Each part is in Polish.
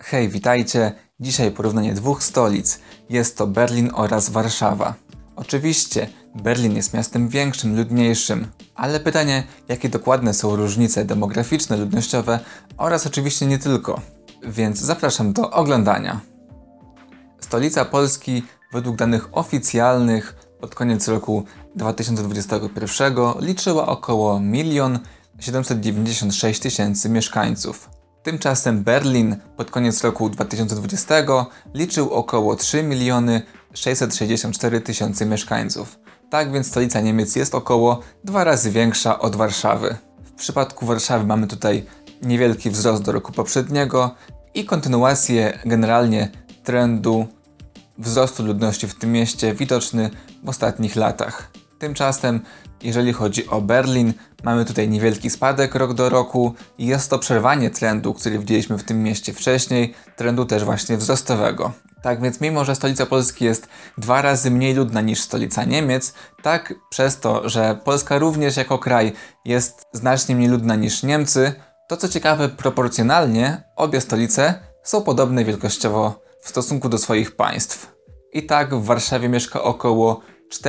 Hej, witajcie! Dzisiaj porównanie dwóch stolic. Jest to Berlin oraz Warszawa. Oczywiście Berlin jest miastem większym, ludniejszym, ale pytanie, jakie dokładne są różnice demograficzne, ludnościowe oraz oczywiście nie tylko. Więc zapraszam do oglądania. Stolica Polski według danych oficjalnych pod koniec roku 2021 liczyła około 1 796 000 mieszkańców. Tymczasem Berlin pod koniec roku 2020 liczył około 3 664 000 mieszkańców. Tak więc stolica Niemiec jest około 2 razy większa od Warszawy. W przypadku Warszawy mamy tutaj niewielki wzrost do roku poprzedniego i kontynuację generalnie trendu wzrostu ludności w tym mieście widoczny w ostatnich latach. Tymczasem, jeżeli chodzi o Berlin, mamy tutaj niewielki spadek rok do roku i jest to przerwanie trendu, który widzieliśmy w tym mieście wcześniej, trendu też właśnie wzrostowego. Tak więc mimo, że stolica Polski jest 2 razy mniej ludna niż stolica Niemiec, tak przez to, że Polska również jako kraj jest znacznie mniej ludna niż Niemcy, to co ciekawe proporcjonalnie obie stolice są podobne wielkościowo w stosunku do swoich państw. I tak w Warszawie mieszka około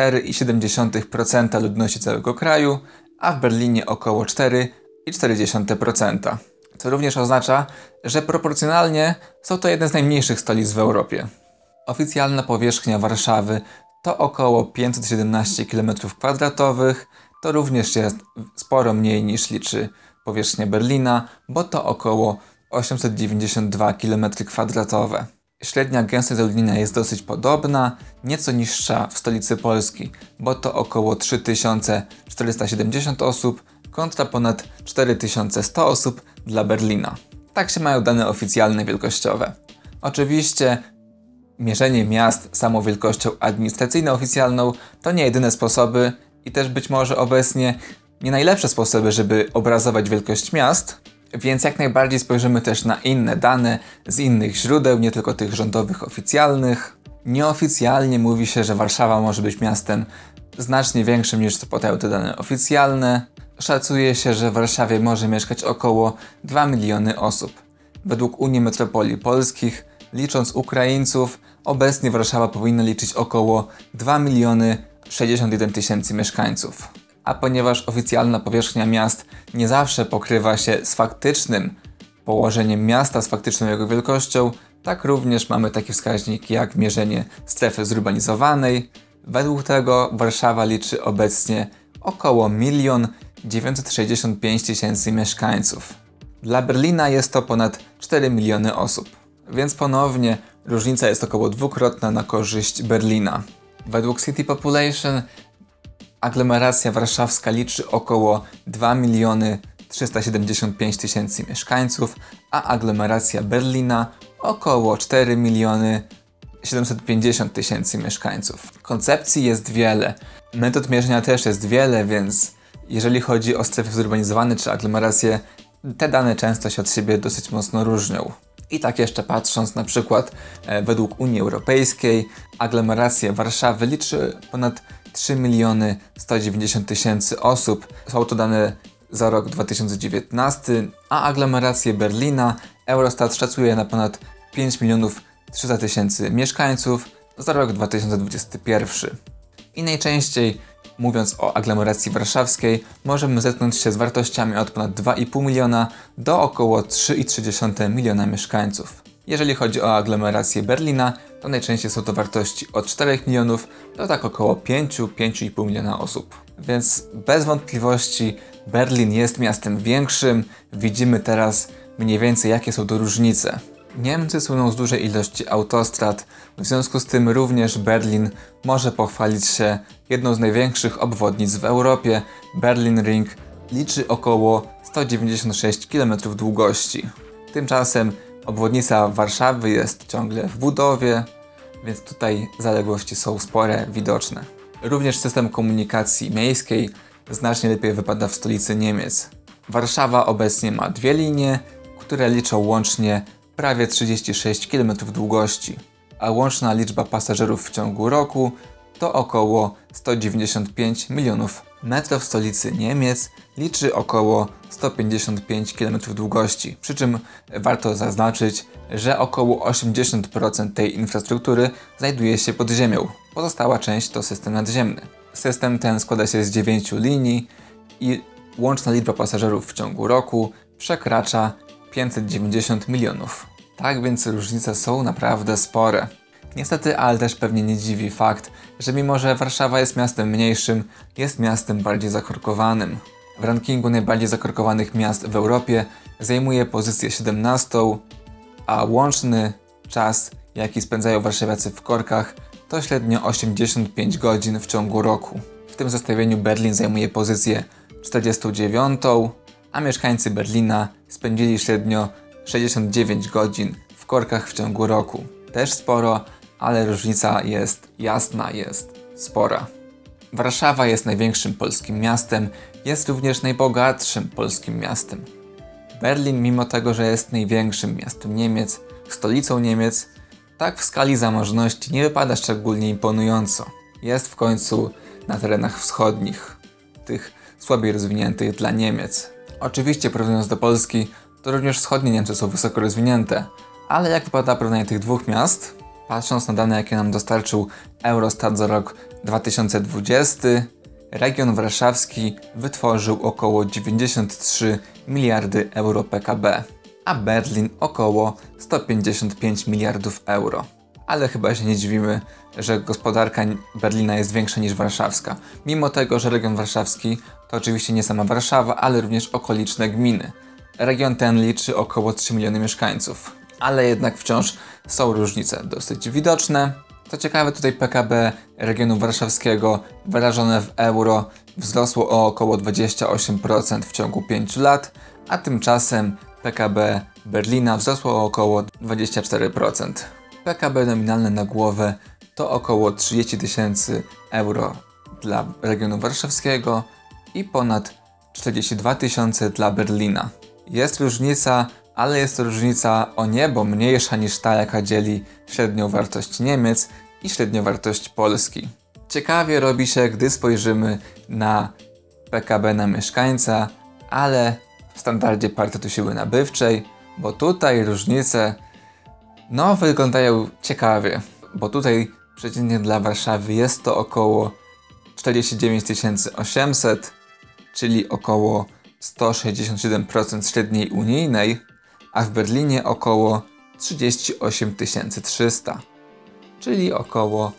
4,7% ludności całego kraju, a w Berlinie około 4,4%. Co również oznacza, że proporcjonalnie są to jedne z najmniejszych stolic w Europie. Oficjalna powierzchnia Warszawy to około 517 km², to również jest sporo mniej niż liczy powierzchnia Berlina, bo to około 892 km². Średnia gęstość zaludnienia jest dosyć podobna, nieco niższa w stolicy Polski, bo to około 3470 osób kontra ponad 4100 osób dla Berlina. Tak się mają dane oficjalne wielkościowe. Oczywiście mierzenie miast samą wielkością administracyjną oficjalną to nie jedyne sposoby i też być może obecnie nie najlepsze sposoby, żeby obrazować wielkość miast, więc jak najbardziej spojrzymy też na inne dane z innych źródeł, nie tylko tych rządowych, oficjalnych. Nieoficjalnie mówi się, że Warszawa może być miastem znacznie większym niż co podają te dane oficjalne. Szacuje się, że w Warszawie może mieszkać około 2 miliony osób. Według Unii Metropolii Polskich, licząc Ukraińców, obecnie Warszawa powinna liczyć około 2 61 000 mieszkańców. A ponieważ oficjalna powierzchnia miast nie zawsze pokrywa się z faktycznym położeniem miasta, z faktyczną jego wielkością, tak również mamy taki wskaźnik jak mierzenie strefy zurbanizowanej. Według tego Warszawa liczy obecnie około 1 965 000 mieszkańców. Dla Berlina jest to ponad 4 miliony osób, więc ponownie różnica jest około dwukrotna na korzyść Berlina. Według City Population aglomeracja warszawska liczy około 2 375 000 mieszkańców, a aglomeracja Berlina około 4 750 000 mieszkańców. Koncepcji jest wiele, metod mierzenia też jest wiele, więc jeżeli chodzi o strefy zurbanizowane czy aglomeracje, te dane często się od siebie dosyć mocno różnią. I tak jeszcze patrząc na przykład według Unii Europejskiej, aglomerację Warszawy liczy ponad 3 190 000 osób. Są to dane za rok 2019, a aglomerację Berlina Eurostat szacuje na ponad 5 300 000 mieszkańców za rok 2021. I najczęściej mówiąc o aglomeracji warszawskiej, możemy zetknąć się z wartościami od ponad 2,5 miliona do około 3,3 miliona mieszkańców. Jeżeli chodzi o aglomerację Berlina, to najczęściej są to wartości od 4 milionów do tak około 5,5 miliona osób. Więc bez wątpliwości Berlin jest miastem większym. Widzimy teraz mniej więcej jakie są to różnice. Niemcy słyną z dużej ilości autostrad, w związku z tym również Berlin może pochwalić się jedną z największych obwodnic w Europie. Berlin Ring liczy około 196 km długości. Tymczasem obwodnica Warszawy jest ciągle w budowie, więc tutaj zaległości są spore, widoczne. Również system komunikacji miejskiej znacznie lepiej wypada w stolicy Niemiec. Warszawa obecnie ma 2 linie, które liczą łącznie prawie 36 km długości, a łączna liczba pasażerów w ciągu roku to około 195 milionów Metro w stolicy Niemiec liczy około 155 km długości, przy czym warto zaznaczyć, że około 80% tej infrastruktury znajduje się pod ziemią. Pozostała część to system nadziemny. System ten składa się z 9 linii i łączna liczba pasażerów w ciągu roku przekracza 590 milionów. Tak więc różnice są naprawdę spore. Niestety, ale też pewnie nie dziwi fakt, że mimo że Warszawa jest miastem mniejszym, jest miastem bardziej zakorkowanym. W rankingu najbardziej zakorkowanych miast w Europie zajmuje pozycję 17, a łączny czas, jaki spędzają warszawiacy w korkach, to średnio 85 godzin w ciągu roku. W tym zestawieniu Berlin zajmuje pozycję 49, a mieszkańcy Berlina spędzili średnio 69 godzin w korkach w ciągu roku. Też sporo, ale różnica jest jasna, jest spora. Warszawa jest największym polskim miastem, jest również najbogatszym polskim miastem. Berlin, mimo tego, że jest największym miastem Niemiec, stolicą Niemiec, tak w skali zamożności nie wypada szczególnie imponująco. Jest w końcu na terenach wschodnich, tych słabiej rozwiniętych dla Niemiec. Oczywiście porównując do Polski, to również wschodnie Niemcy są wysoko rozwinięte, ale jak wypada porównanie tych dwóch miast? Patrząc na dane, jakie nam dostarczył Eurostat za rok 2020, region warszawski wytworzył około 93 miliardy euro PKB, a Berlin około 155 miliardów euro. Ale chyba się nie dziwimy, że gospodarka Berlina jest większa niż warszawska. Mimo tego, że region warszawski to oczywiście nie sama Warszawa, ale również okoliczne gminy. Region ten liczy około 3 miliony mieszkańców. Ale jednak wciąż są różnice dosyć widoczne. Co ciekawe, tutaj PKB regionu warszawskiego wyrażone w euro wzrosło o około 28% w ciągu 5 lat, a tymczasem PKB Berlina wzrosło o około 24%. PKB nominalne na głowę to około 30 000 euro dla regionu warszawskiego i ponad 42 000 dla Berlina. Jest różnica, ale jest to różnica o niebo mniejsza niż ta, jaka dzieli średnią wartość Niemiec i średnią wartość Polski. Ciekawie robi się, gdy spojrzymy na PKB na mieszkańca, ale w standardzie parytetu siły nabywczej, bo tutaj różnice wyglądają ciekawie, bo tutaj przeciętnie dla Warszawy jest to około 49 800, czyli około 167% średniej unijnej, a w Berlinie około 38 300, czyli około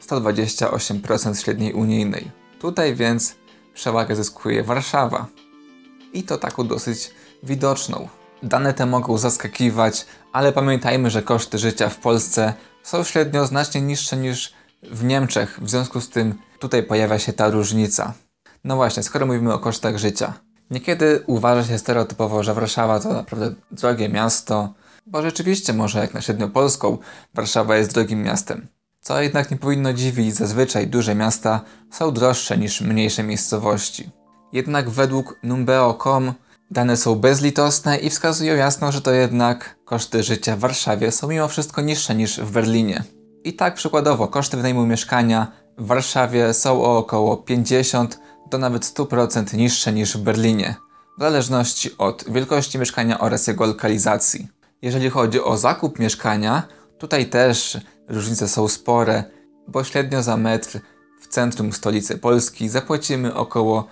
128% średniej unijnej. Tutaj więc przewagę zyskuje Warszawa. I to taką dosyć widoczną. Dane te mogą zaskakiwać, ale pamiętajmy, że koszty życia w Polsce są średnio znacznie niższe niż w Niemczech, w związku z tym tutaj pojawia się ta różnica. No właśnie, skoro mówimy o kosztach życia. Niekiedy uważa się stereotypowo, że Warszawa to naprawdę drogie miasto, bo rzeczywiście może jak na średnią polską Warszawa jest drogim miastem. Co jednak nie powinno dziwić, zazwyczaj duże miasta są droższe niż mniejsze miejscowości. Jednak według numbeo.com dane są bezlitosne i wskazują jasno, że to jednak koszty życia w Warszawie są mimo wszystko niższe niż w Berlinie. I tak przykładowo koszty wynajmu mieszkania w Warszawie są o około 50 do nawet 100% niższe niż w Berlinie, w zależności od wielkości mieszkania oraz jego lokalizacji. Jeżeli chodzi o zakup mieszkania, tutaj też różnice są spore, bo średnio za metr w centrum stolicy Polski zapłacimy około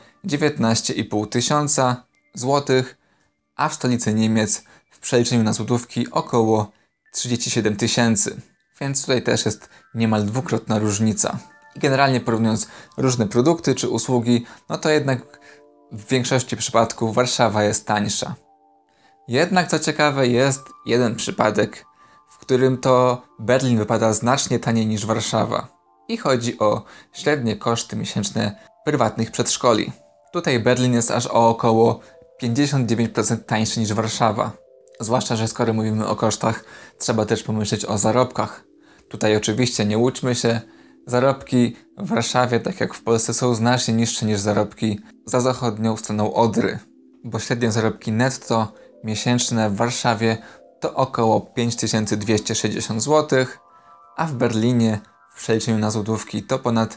19,5 tysiąca złotych, a w stolicy Niemiec w przeliczeniu na złotówki około 37 000. Więc tutaj też jest niemal dwukrotna różnica. I generalnie porównując różne produkty czy usługi, to jednak w większości przypadków Warszawa jest tańsza. Jednak co ciekawe, jest jeden przypadek, w którym to Berlin wypada znacznie taniej niż Warszawa. I chodzi o średnie koszty miesięczne prywatnych przedszkoli. Tutaj Berlin jest aż o około 59% tańszy niż Warszawa. Zwłaszcza, że skoro mówimy o kosztach, trzeba też pomyśleć o zarobkach. Tutaj oczywiście nie łudźmy się, zarobki w Warszawie, tak jak w Polsce, są znacznie niższe niż zarobki za zachodnią stroną Odry, bo średnie zarobki netto miesięczne w Warszawie to około 5260 zł, a w Berlinie w przeliczeniu na złotówki to ponad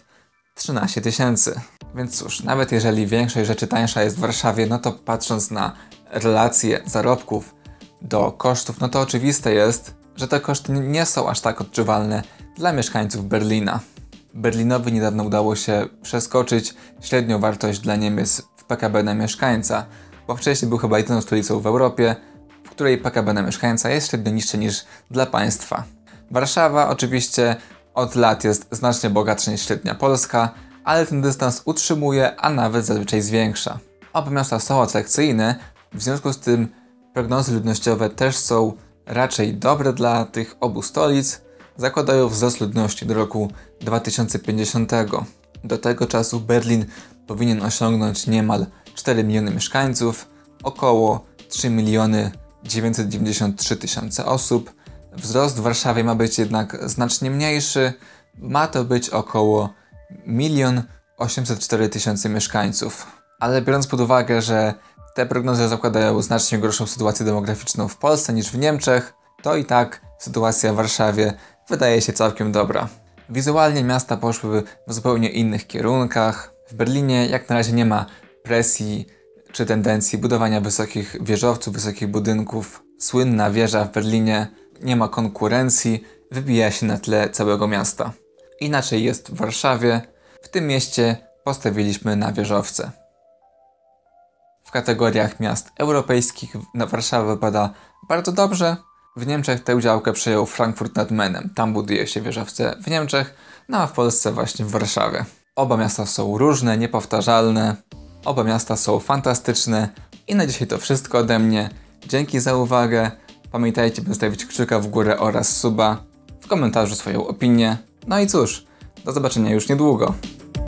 13 tysięcy. Więc cóż, nawet jeżeli większość rzeczy tańsza jest w Warszawie, no to patrząc na relacje zarobków do kosztów, no to oczywiste jest, że te koszty nie są aż tak odczuwalne dla mieszkańców Berlina. Berlinowi niedawno udało się przeskoczyć średnią wartość dla Niemiec w PKB na mieszkańca, bo wcześniej był chyba jedyną stolicą w Europie, w której PKB na mieszkańca jest średnio niższe niż dla państwa. Warszawa oczywiście od lat jest znacznie bogatsza niż średnia Polska, ale ten dystans utrzymuje, a nawet zazwyczaj zwiększa. Oba miasta są atrakcyjne, w związku z tym prognozy ludnościowe też są raczej dobre dla tych obu stolic. Zakładają wzrost ludności do roku 2050. Do tego czasu Berlin powinien osiągnąć niemal 4 miliony mieszkańców, około 3 miliony 993 tysiące osób. Wzrost w Warszawie ma być jednak znacznie mniejszy, ma to być około 1 804 000 mieszkańców. Ale biorąc pod uwagę, że te prognozy zakładają znacznie gorszą sytuację demograficzną w Polsce niż w Niemczech, to i tak sytuacja w Warszawie wydaje się całkiem dobra. Wizualnie miasta poszły w zupełnie innych kierunkach. W Berlinie jak na razie nie ma presji czy tendencji budowania wysokich wieżowców, wysokich budynków. Słynna wieża w Berlinie nie ma konkurencji, wybija się na tle całego miasta. Inaczej jest w Warszawie. W tym mieście postawiliśmy na wieżowce. W kategoriach miast europejskich Warszawa wypada bardzo dobrze. W Niemczech tę działkę przejął Frankfurt nad Menem. Tam buduje się wieżowce w Niemczech, no a w Polsce właśnie w Warszawie. Oba miasta są różne, niepowtarzalne. Oba miasta są fantastyczne. I na dzisiaj to wszystko ode mnie. Dzięki za uwagę. Pamiętajcie, by zostawić kciuka w górę oraz suba. W komentarzu swoją opinię. No i cóż, do zobaczenia już niedługo.